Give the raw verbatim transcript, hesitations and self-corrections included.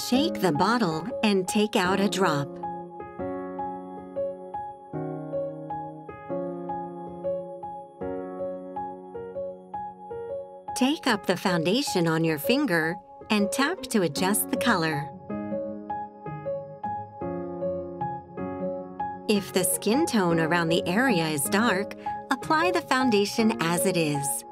Shake the bottle and take out a drop. Take up the foundation on your finger and tap to adjust the color. If the skin tone around the area is dark, apply the foundation as it is.